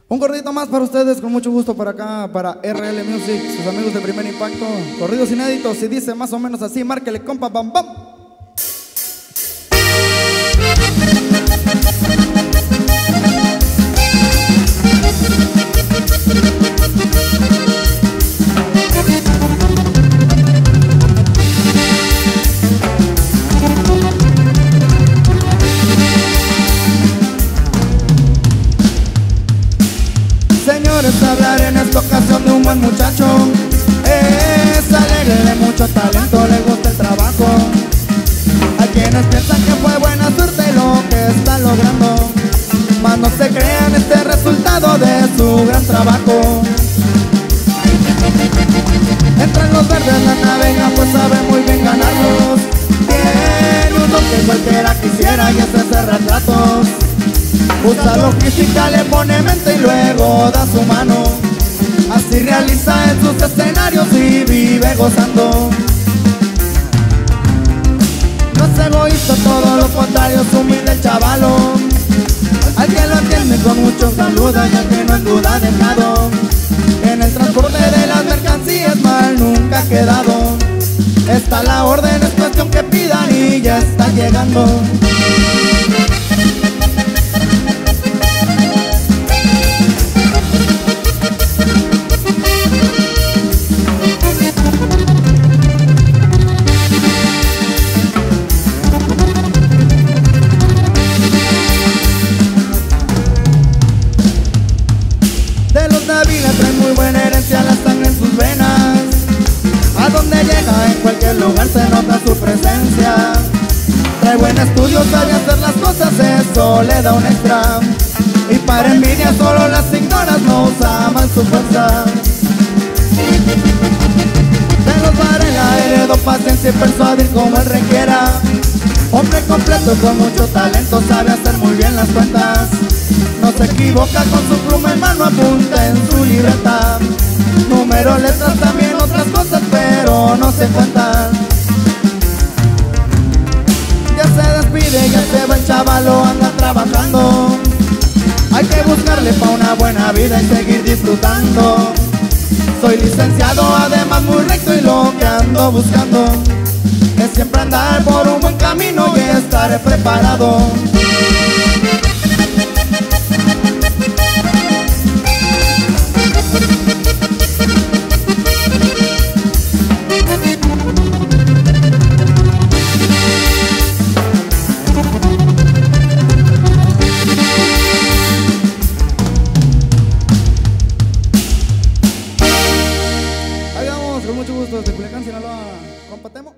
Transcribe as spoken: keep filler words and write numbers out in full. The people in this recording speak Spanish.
Un corridito más para ustedes, con mucho gusto para acá, para R L Music, sus amigos de Primer Impacto. Corridos inéditos, y dice más o menos así, márquele compa, bam bam. Señores, hablar en esta ocasión de un buen muchacho. Es alegre, de mucho talento, le gusta el trabajo. Hay quienes piensan que fue buena suerte lo que está logrando, mas no se crean este resultado de su gran trabajo. Entre los verdes la navega, pues sabe muy bien ganarlos. Tiene uno que cualquiera quisiera y es hacer retratos. Usa logística, le pone mente y luego da su mano. Así realiza en sus escenarios y vive gozando. No es egoísta, todo lo contrario, es humilde el chavalo. Al que lo atiende con mucho saludo y al que no en duda ha dejado. En el transporte de las mercancías mal nunca ha quedado. Está la orden, es cuestión que pidan y ya está llegando. Navila trae muy buena herencia, la sangre en sus venas. A donde llega, en cualquier lugar se nota su presencia. Trae buen estudio, sabe hacer las cosas, eso le da un extra. Y para envidia solo las ignoras, no usa mal su fuerza. De los Varela heredó paciencia y persuadir como él requiera. Hombre completo con mucho talento, sabe hacer muy bien las cuentas. No se equivoca, con su pluma en mano apunta en su libreta. Número, letras, también otras cosas, pero no se cuentan. Ya se despide, ya se va el chavalo, anda trabajando. Hay que buscarle pa' una buena vida y seguir disfrutando. Soy licenciado, además muy recto, y lo que ando buscando es siempre andar por un buen camino y estar preparado. Con mucho gusto, desde Culiacán, Sinaloa, compa Temo.